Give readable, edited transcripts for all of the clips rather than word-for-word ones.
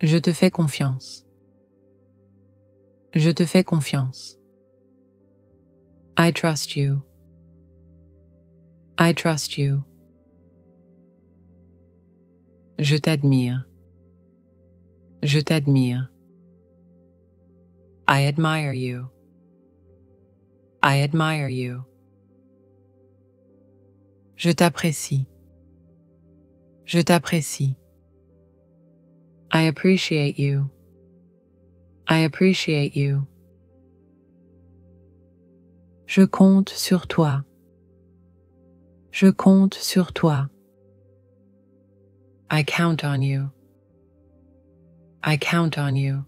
Je te fais confiance. Je te fais confiance. I trust you. I trust you. Je t'admire. Je t'admire. I admire you. I admire you. Je t'apprécie. Je t'apprécie. I appreciate you. I appreciate you. Je compte sur toi. Je compte sur toi. I count on you. I count on you.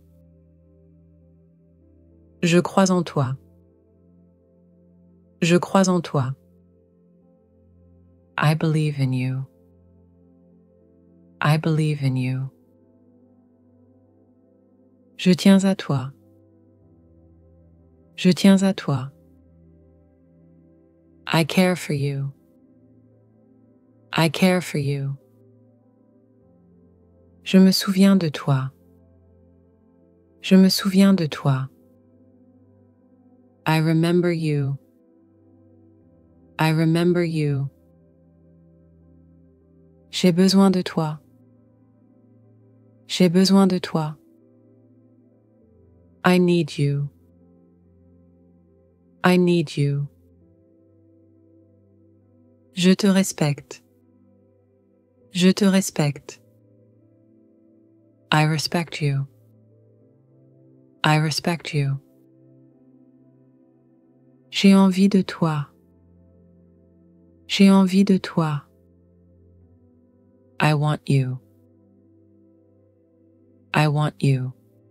Je crois en toi. Je crois en toi. I believe in you. I believe in you. Je tiens à toi. Je tiens à toi. I care for you. I care for you. Je me souviens de toi. Je me souviens de toi. I remember you. I remember you. J'ai besoin de toi. J'ai besoin de toi. I need you. I need you. Je te respecte. Je te respecte. I respect you. I respect you. J'ai envie de toi. J'ai envie de toi. I want you. I want you.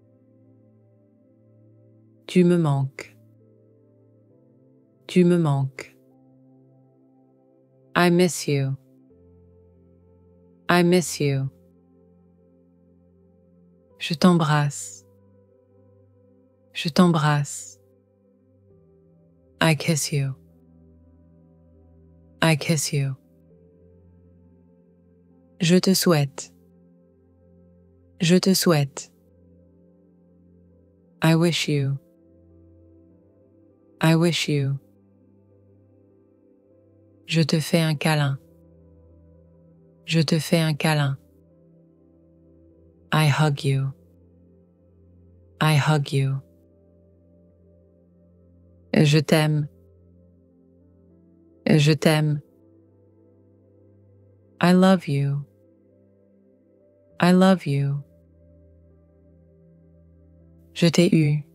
Tu me manques. Tu me manques. I miss you. I miss you. Je t'embrasse. Je t'embrasse. I kiss you. I kiss you. Je te souhaite. Je te souhaite. I wish you. I wish you. Je te fais un câlin. Je te fais un câlin. I hug you. I hug you. Je t'aime. Je t'aime. I love you. I love you. Je t'ai eu.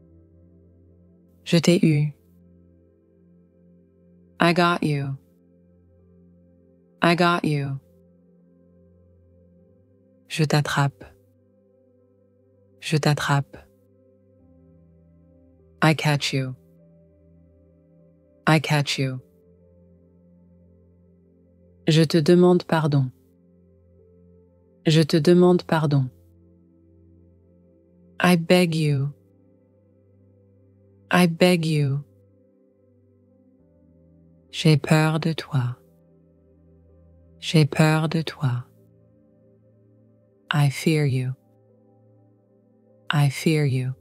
Je t'ai eu. I got you. I got you. Je t'attrape. Je t'attrape. I catch you. I catch you. Je te demande pardon. Je te demande pardon. I beg you. I beg you. J'ai peur de toi. J'ai peur de toi. I fear you. I fear you.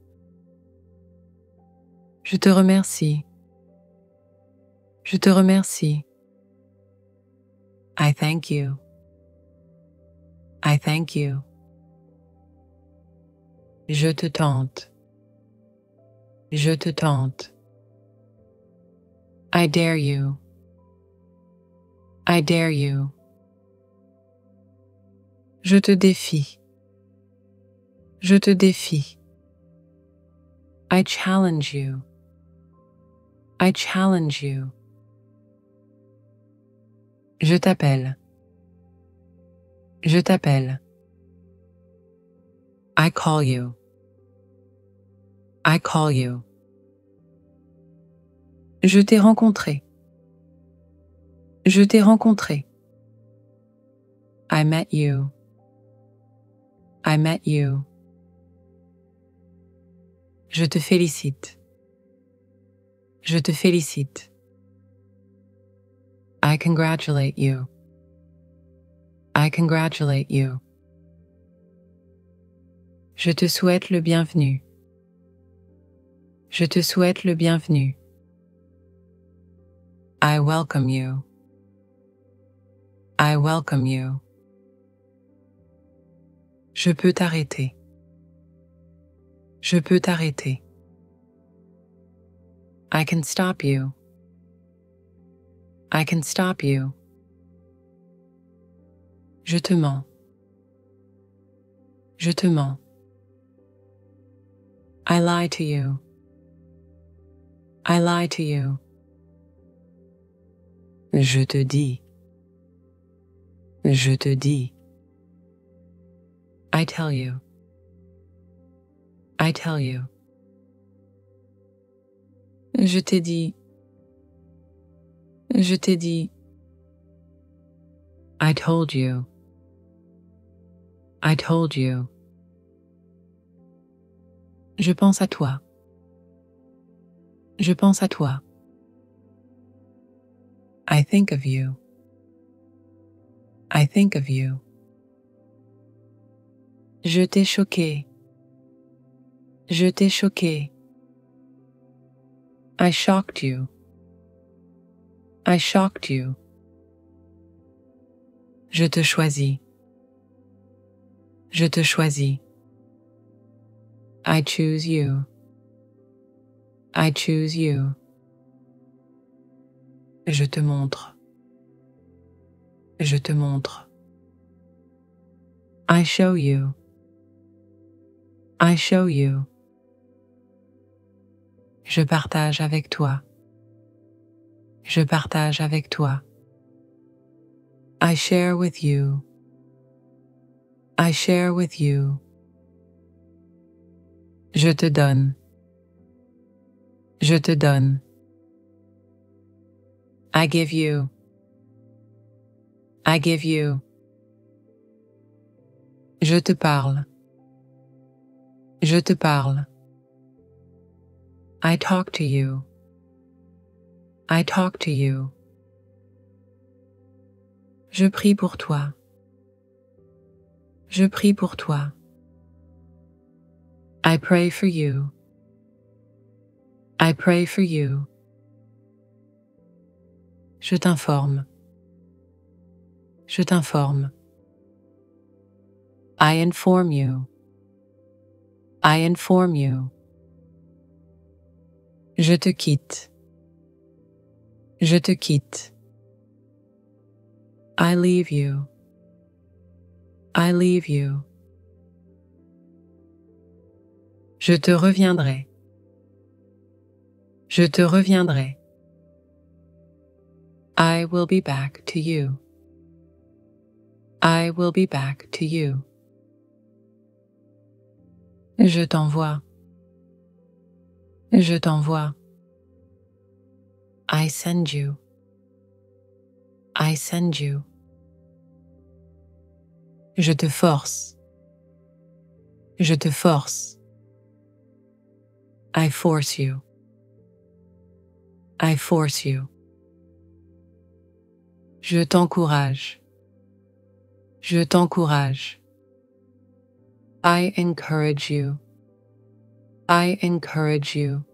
Je te remercie. Je te remercie. I thank you. I thank you. Je te tente. Je te tente. I dare you. I dare you. Je te défie. Je te défie. I challenge you. I challenge you. Je t'appelle. Je t'appelle. I call you. I call you. Je t'ai rencontré. Je t'ai rencontré. I met you. I met you. Je te félicite. Je te félicite. I congratulate you. I congratulate you. Je te souhaite le bienvenu. Je te souhaite le bienvenu. I welcome you. I welcome you. Je peux t'arrêter. Je peux t'arrêter. I can stop you. I can stop you. Je te mens. Je te mens. I lie to you. I lie to you. Je te dis. Je te dis. I tell you. I tell you. Je t'ai dit. Je t'ai dit. I told you. I told you. Je pense à toi. Je pense à toi. I think of you. I think of you. Je t'ai choqué. Je t'ai choqué. I shocked you. I shocked you. Je te choisis. Je te choisis. I choose you. I choose you. Je te montre. Je te montre. I show you. I show you. Je partage avec toi. Je partage avec toi. I share with you. I share with you. Je te donne. Je te donne. I give you. I give you. Je te parle. Je te parle. I talk to you. I talk to you. Je prie pour toi. Je prie pour toi. I pray for you. I pray for you. Je t'informe. Je t'informe. I inform you. I inform you. Je te quitte. Je te quitte. I leave you. I leave you. Je te reviendrai. Je te reviendrai. I will be back to you. I will be back to you. Je t'envoie. Je t'envoie. I send you. I send you. Je te force. Je te force. I force you. I force you. Je t'encourage. Je t'encourage. I encourage you. I encourage you.